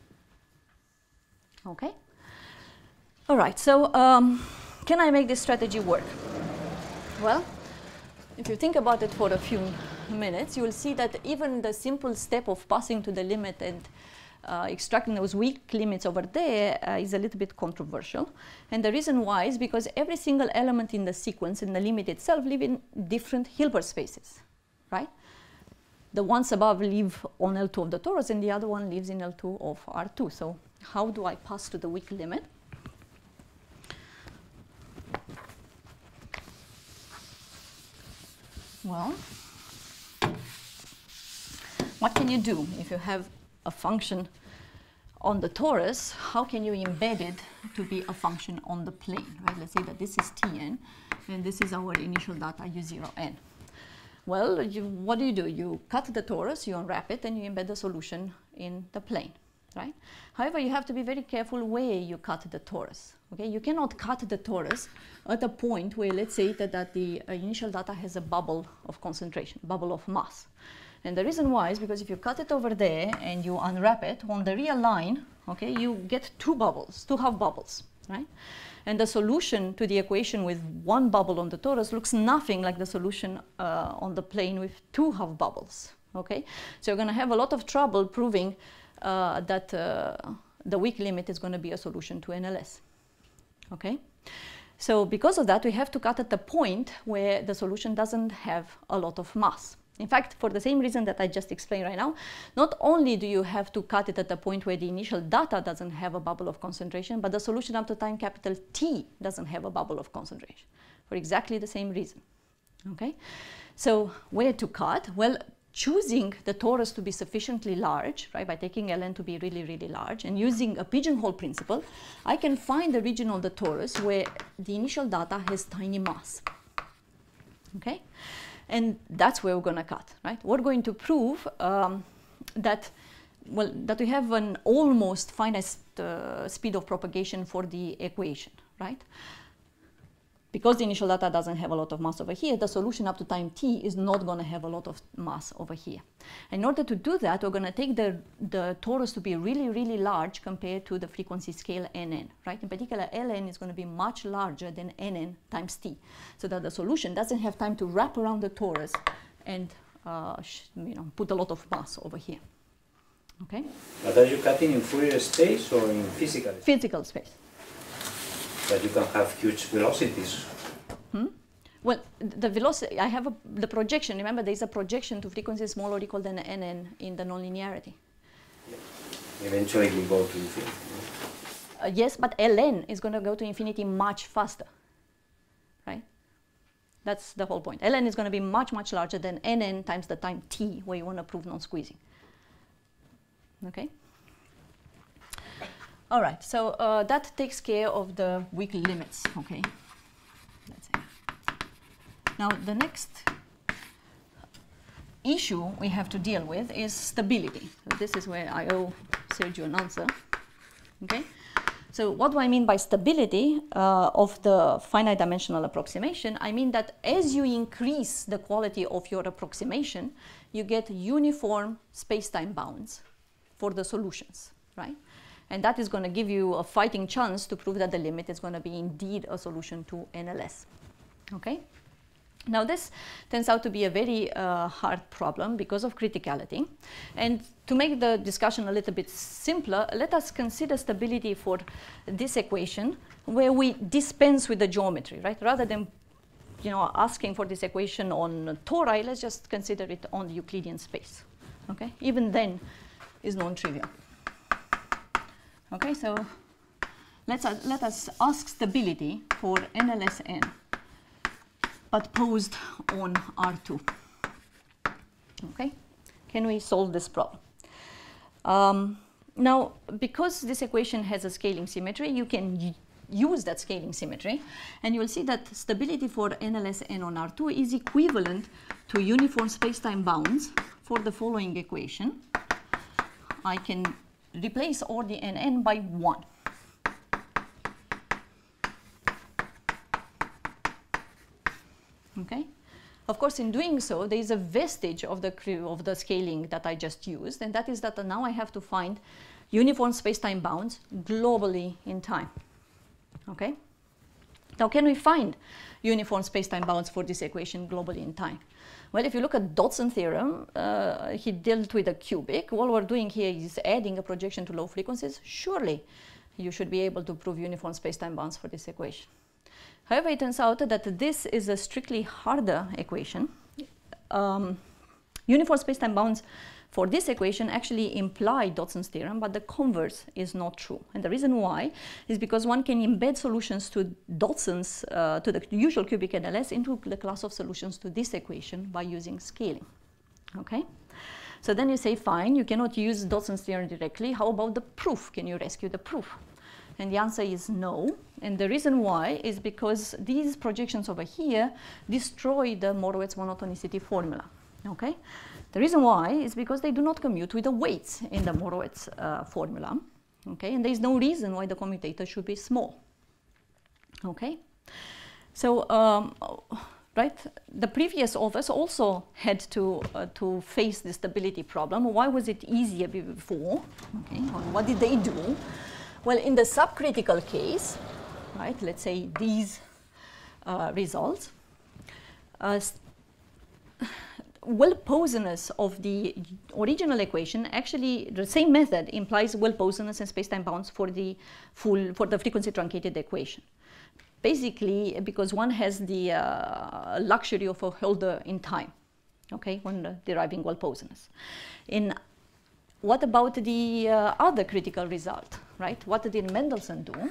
Okay, all right, so um, can I make this strategy work? Well, if you think about it for a few minutes, you will see that even the simple step of passing to the limit and Uh, extracting those weak limits over there uh, is a little bit controversial. And the reason why is because every single element in the sequence and the limit itself live in different Hilbert spaces, right? The ones above live on L two of the torus and the other one lives in L two of R two. So how do I pass to the weak limit? Well, what can you do if you have a function on the torus? How can you embed it to be a function on the plane, right? Let's say that this is Tn, and this is our initial data u zero n. Well, you, what do you do? You cut the torus, you unwrap it, and you embed the solution in the plane, right? However, you have to be very careful where you cut the torus, okay? You cannot cut the torus at a point where, let's say that, that the uh, initial data has a bubble of concentration, bubble of mass. And the reason why is because if you cut it over there and you unwrap it on the real line, okay, you get two bubbles, two half bubbles, right? And the solution to the equation with one bubble on the torus looks nothing like the solution uh, on the plane with two half bubbles, okay? So you're going to have a lot of trouble proving uh, that uh, the weak limit is going to be a solution to N L S, okay? So because of that, we have to cut at the point where the solution doesn't have a lot of mass. In fact, for the same reason that I just explained right now, not only do you have to cut it at the point where the initial data doesn't have a bubble of concentration, but the solution up to time capital T doesn't have a bubble of concentration for exactly the same reason. Okay, so where to cut? Well, choosing the torus to be sufficiently large, right, by taking Ln to be really, really large and using a pigeonhole principle, I can find the region of the torus where the initial data has tiny mass. Okay. And that's where we're going to cut, right? We're going to prove um, that, well, that we have an almost finite uh, speed of propagation for the equation, right? Because the initial data doesn't have a lot of mass over here, the solution up to time t is not going to have a lot of mass over here. In order to do that, we're going to take the, the torus to be really, really large compared to the frequency scale Nn, right? In particular, Ln is going to be much larger than Nn times t, so that the solution doesn't have time to wrap around the torus and uh, you know, put a lot of mass over here. Okay? But are you cutting in Fourier space or in physical space? Physical space. But you can have huge velocities. Hmm? Well, the velocity, I have a, the projection. Remember, there is a projection to frequencies smaller or equal than Nn in the nonlinearity. Yeah. Eventually it will go to infinity. Uh, yes, but Ln is going to go to infinity much faster, right? That's the whole point. Ln is going to be much, much larger than Nn times the time t, where you want to prove non-squeezing. Okay? All right, so uh, that takes care of the weak limits, okay? Let's say. Now, the next issue we have to deal with is stability. So this is where I owe Sergio an answer. Okay? So what do I mean by stability uh, of the finite dimensional approximation? I mean that as you increase the quality of your approximation, you get uniform space-time bounds for the solutions, right? And that is going to give you a fighting chance to prove that the limit is going to be indeed a solution to N L S. Okay? Now this turns out to be a very uh, hard problem because of criticality. And to make the discussion a little bit simpler, let us consider stability for this equation where we dispense with the geometry, right? Rather than you know, asking for this equation on tori, let's just consider it on the Euclidean space. Okay? Even then is non-trivial. Okay, so let's, uh, let us ask stability for N L S N, but posed on R two. Okay, can we solve this problem? Um, now, because this equation has a scaling symmetry, you can use that scaling symmetry, and you will see that stability for N L S N on R two is equivalent to uniform space-time bounds for the following equation. I can replace all the N N by one. Okay. Of course, in doing so, there is a vestige of the of the scaling that I just used, and that is that now I have to find uniform space-time bounds globally in time. Okay. Now, can we find uniform space-time bounds for this equation globally in time? Well, if you look at Dodson theorem, uh, he dealt with a cubic. All we're doing here is adding a projection to low frequencies. Surely, you should be able to prove uniform space-time bounds for this equation. However, it turns out that this is a strictly harder equation. Um, uniform space-time bounds for this equation actually imply Dodson's theorem, but the converse is not true. And the reason why is because one can embed solutions to Dodson's, uh, to the usual cubic N L S into the class of solutions to this equation by using scaling. Okay? So then you say, fine, you cannot use Dodson's theorem directly. How about the proof? Can you rescue the proof? And the answer is no. And the reason why is because these projections over here destroy the Morowitz monotonicity formula. Okay? The reason why is because they do not commute with the weights in the Morowitz uh, formula. Okay? And there is no reason why the commutator should be small. Okay? So, um, right, the previous authors also had to, uh, to face the stability problem. Why was it easier before? Okay? Or what did they do? Well, in the subcritical case, right, let's say these uh, results, uh, well-posedness of the original equation, actually the same method implies well-posedness and space-time bounds for the full, for the frequency truncated equation. Basically, because one has the uh, luxury of a holder in time, okay, when uh, deriving well-posedness. In What about the uh, other critical result, right? What did Mendelssohn do?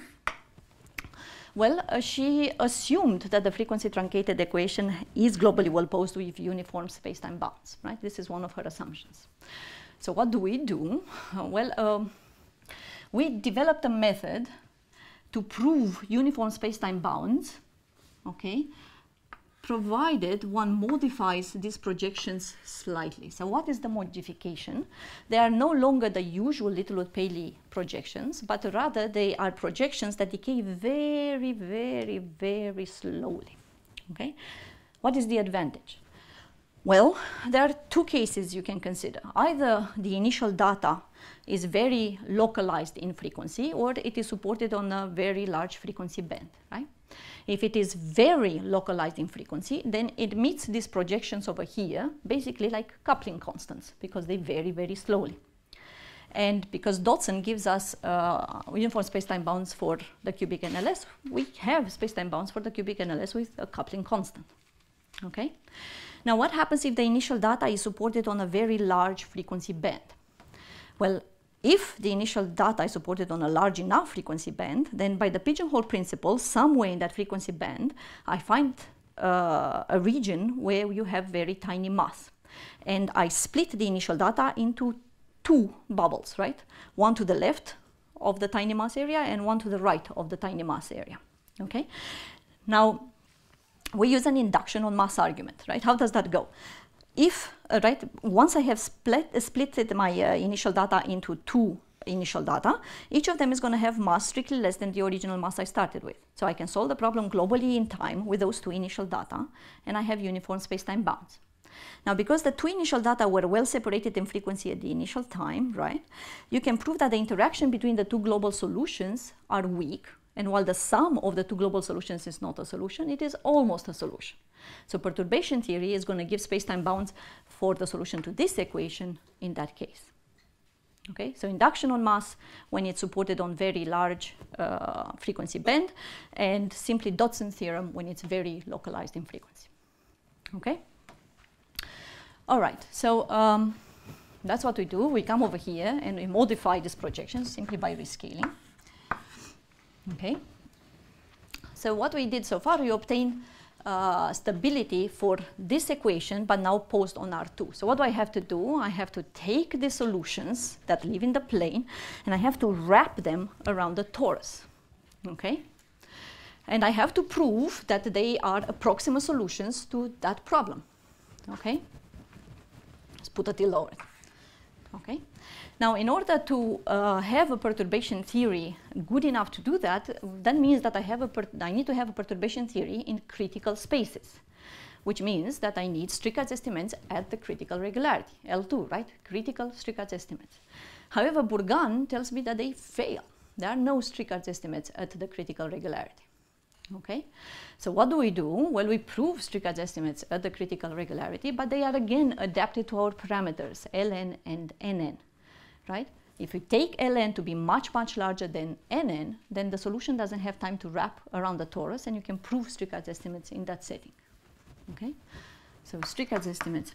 Well, uh, she assumed that the frequency truncated equation is globally well-posed with uniform space-time bounds, right? This is one of her assumptions. So what do we do? Uh, well, um, we developed a method to prove uniform space-time bounds, okay, provided one modifies these projections slightly. So what is the modification? They are no longer the usual Littlewood-Paley projections, but rather they are projections that decay very, very, very slowly. Okay? What is the advantage? Well, there are two cases you can consider. Either the initial data is very localized in frequency, or it is supported on a very large frequency band, right? If it is very localized in frequency, then it meets these projections over here, basically like coupling constants, because they vary very slowly. And because Dodson gives us uh, uniform space-time bounds for the cubic N L S, we have space-time bounds for the cubic N L S with a coupling constant. Okay? Now, what happens if the initial data is supported on a very large frequency band? Well, if the initial data is supported on a large enough frequency band, then by the pigeonhole principle, somewhere in that frequency band, I find uh, a region where you have very tiny mass. And I split the initial data into two bubbles, right? One to the left of the tiny mass area and one to the right of the tiny mass area. Okay? Now, we use an induction on mass argument, right? How does that go? If, uh, right, once I have split, uh, split my uh, initial data into two initial data, each of them is going to have mass strictly less than the original mass I started with. So I can solve the problem globally in time with those two initial data, and I have uniform space-time bounds. Now, because the two initial data were well separated in frequency at the initial time, right, you can prove that the interaction between the two global solutions are weak, and while the sum of the two global solutions is not a solution, it is almost a solution. So perturbation theory is going to give space-time bounds for the solution to this equation in that case. Okay, so induction on mass when it's supported on very large uh, frequency band, and simply Dodson theorem when it's very localized in frequency. Okay. All right, so um, that's what we do. We come over here and we modify this projection simply by rescaling. Okay. So what we did so far, we obtain uh, stability for this equation, but now posed on R two. So what do I have to do? I have to take the solutions that live in the plane, and I have to wrap them around the torus. Okay. And I have to prove that they are approximate solutions to that problem. Okay. Let's put a tilde over it. Okay. Now, in order to uh, have a perturbation theory good enough to do that, that means that I, have a per I need to have a perturbation theory in critical spaces, which means that I need Strickard's estimates at the critical regularity, L two, right? Critical Strickard's estimates. However, Bourgain tells me that they fail. There are no Strickard's estimates at the critical regularity. Okay, so what do we do? Well, we prove Strickard's estimates at the critical regularity, but they are again adapted to our parameters, Ln and Nn. Right? If we take Ln to be much, much larger than Nn, then the solution doesn't have time to wrap around the torus, and you can prove Strickard's estimates in that setting. Okay? So Strickard's estimates,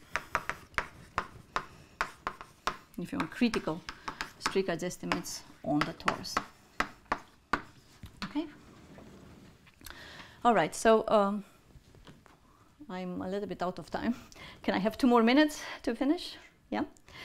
if you want critical Strickard's estimates on the torus. Okay? All right, so um, I'm a little bit out of time. Can I have two more minutes to finish? Yeah?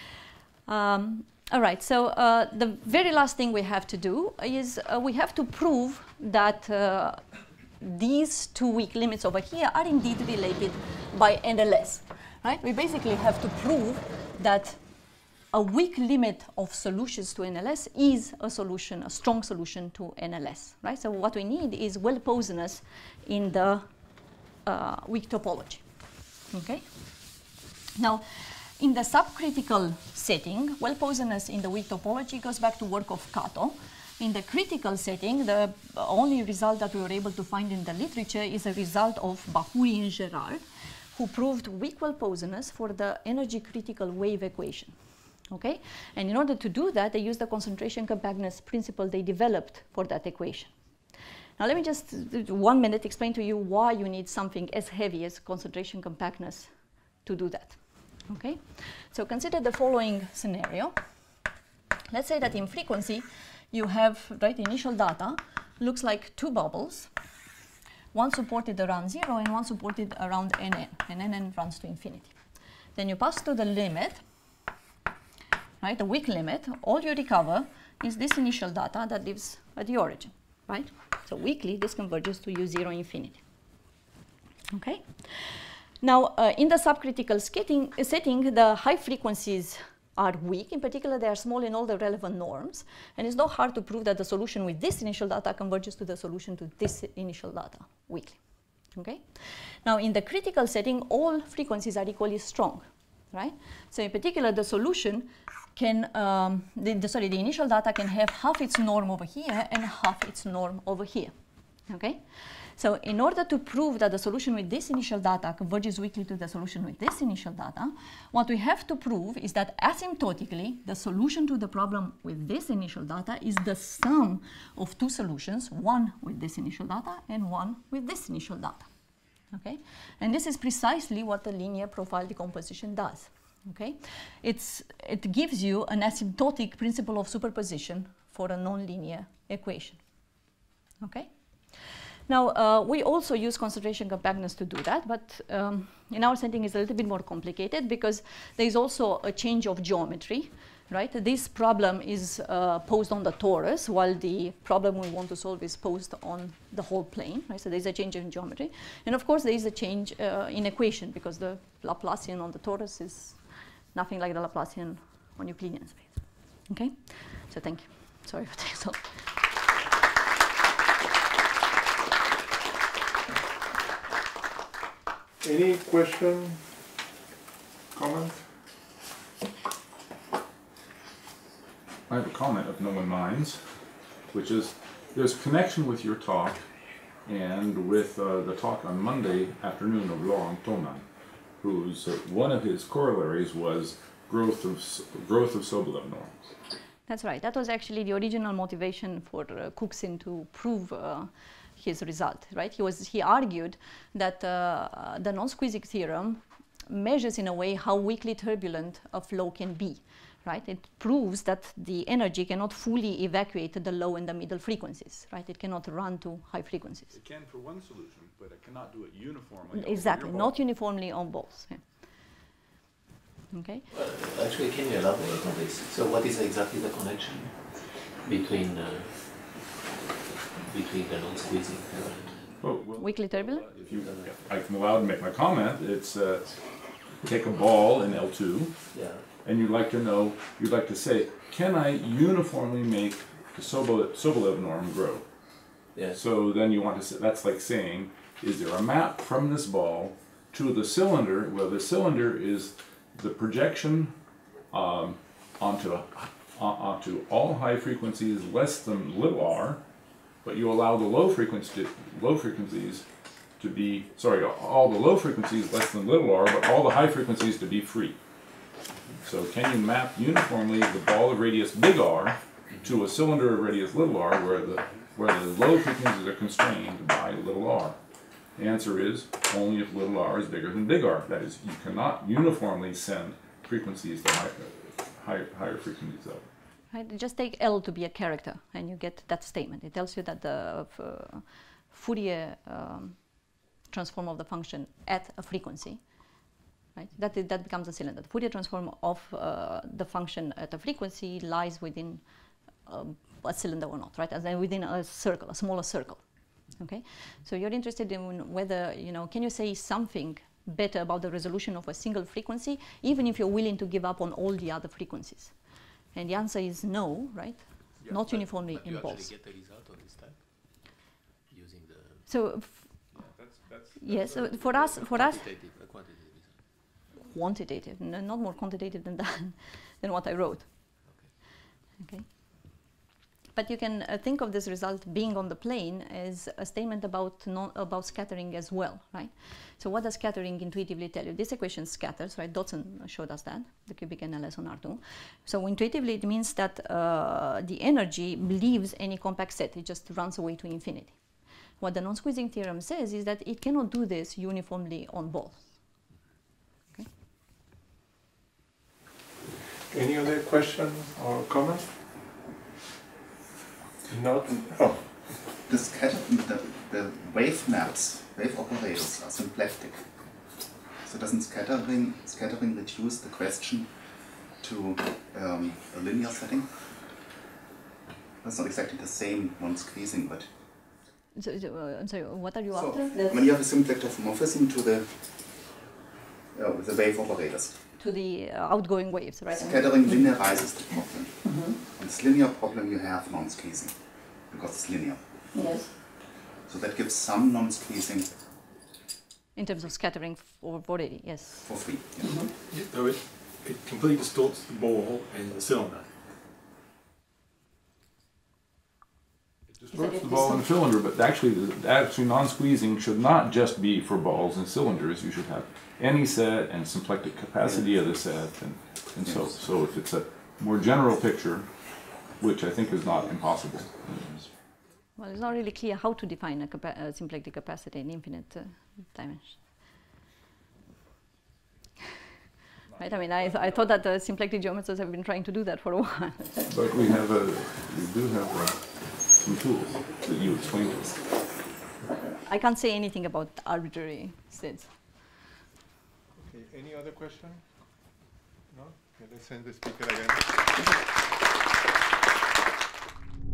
Um, All right, so uh, the very last thing we have to do is uh, we have to prove that uh, these two weak limits over here are indeed related by N L S, right? We basically have to prove that a weak limit of solutions to N L S is a solution, a strong solution to N L S, right? So what we need is well-posedness in the uh, weak topology, okay? Now, in the subcritical setting, well-posedness in the weak topology goes back to work of Kato. In the critical setting, the only result that we were able to find in the literature is a result of Bahouri and Gerard, who proved weak well-posedness for the energy critical wave equation. Okay? And in order to do that, they used the concentration compactness principle they developed for that equation. Now let me just, one minute, explain to you why you need something as heavy as concentration compactness to do that. Okay, so consider the following scenario. Let's say that in frequency you have, right, initial data looks like two bubbles, one supported around zero and one supported around Nn, and Nn runs to infinity. Then you pass to the limit, right, the weak limit. All you recover is this initial data that lives at the origin, right? So weakly this converges to u zero infinity. Okay. Now, uh, in the subcritical setting, setting, the high frequencies are weak. In particular, they are small in all the relevant norms. And it's not hard to prove that the solution with this initial data converges to the solution to this initial data weakly. Okay? Now, in the critical setting, all frequencies are equally strong, right? So in particular, the solution can, um, the, the, sorry, the initial data can have half its norm over here and half its norm over here. Okay? So in order to prove that the solution with this initial data converges weakly to the solution with this initial data, what we have to prove is that asymptotically, the solution to the problem with this initial data is the sum of two solutions, one with this initial data and one with this initial data. Okay? And this is precisely what the linear profile decomposition does. Okay? It's, it gives you an asymptotic principle of superposition for a nonlinear equation. Okay? Now, uh, we also use concentration compactness to do that, but um, in our setting it's a little bit more complicated because there is also a change of geometry, right? This problem is uh, posed on the torus, while the problem we want to solve is posed on the whole plane, right? So there's a change in geometry. And of course, there is a change uh, in equation, because the Laplacian on the torus is nothing like the Laplacian on Euclidean space. Okay? So thank you. Sorry for taking so long. Any question, comment? I have a comment, if no one minds, which is there's connection with your talk and with uh, the talk on Monday afternoon of Laurent Thomas, whose uh, one of his corollaries was growth of growth of Sobolev norms. That's right. That was actually the original motivation for uh, Cookson to prove uh, his result. Right? He was he argued that uh, the non-squeezing theorem measures in a way how weakly turbulent a flow can be. Right? It proves that the energy cannot fully evacuate the low and the middle frequencies. Right? It cannot run to high frequencies. It can for one solution, but it cannot do it uniformly. Exactly, not uniformly on both. Yeah. Okay. Uh, actually, can you elaborate on this? So, what is exactly the connection between uh, between the non-squeezing theorem? Oh, well, Weakly turbulent? if you, I'm allowed to make my comment. It's uh, take a ball in L two. Yeah. And you'd like to know, you'd like to say, can I uniformly make the Sobolev, Sobolev norm grow? Yes. So then you want to say, that's like saying, is there a map from this ball to the cylinder? Well, the cylinder is the projection um, onto, uh, onto all high frequencies less than little r, but you allow the low frequency, low frequencies to be, sorry, all the low frequencies less than little r, but all the high frequencies to be free. So can you map uniformly the ball of radius big R to a cylinder of radius little r where the, where the low frequencies are constrained by little r? The answer is only if little r is bigger than big R. That is, you cannot uniformly send frequencies to high, higher, higher frequencies up. Right, just take L to be a character and you get that statement. It tells you that the uh, Fourier um, transform of the function at a frequency, right? That, is, that becomes a cylinder. The Fourier transform of uh, the function at a frequency lies within um, a cylinder or not, right? As in within a circle, a smaller circle. Okay, so you're interested in whether, you know, can you say something better about the resolution of a single frequency, even if you're willing to give up on all the other frequencies? And the answer is no, right? Yeah, Not but, uniformly but in you both. actually get the result of this type using the. So, f Yeah, that's, that's, yes, so for us, for us, quantitative, a quantitative result. quantitative, n not more quantitative than that, than what I wrote. Okay. Okay. But you can uh, think of this result being on the plane as a statement about non about scattering as well, right? So what does scattering intuitively tell you? This equation scatters, right? Dodson showed us that, the cubic N L S on R two. So intuitively it means that uh, the energy leaves any compact set, it just runs away to infinity. What the non-squeezing theorem says is that it cannot do this uniformly on both. Okay? Any other question or comment? Not. Oh. The, scatter, the, the wave maps, wave operators are symplectic. So doesn't scattering, scattering reduce the question to um, a linear setting? That's not exactly the same non-squeezing, but... So, so, uh, I'm sorry, what are you So, after? when you have a symplectic morphism to the, uh, the wave operators, To the uh, outgoing waves, right? scattering linearizes the problem. Mm-hmm. On this linear problem you have non-squeezing, because it's linear. Yes. So that gives some non-squeezing In terms of scattering for already, yes. for free. Yeah. Mm-hmm. Yeah, though it, it completely distorts the ball in the cylinder. It distorts the ball and cylinder, but actually, the, actually non-squeezing should not just be for balls and cylinders. You should have any set and symplectic capacity of the set, and, and so so if it's a more general picture, which I think is not impossible. Well, it's not really clear how to define a, capa a symplectic capacity in infinite uh, dimensions. Right? I mean, I, th I thought that the symplectic geometers have been trying to do that for a while. But we have a, we do have a, some tools that you explained to us. I can't say anything about arbitrary states. Okay. Any other question? No? Okay, let's send the speaker again.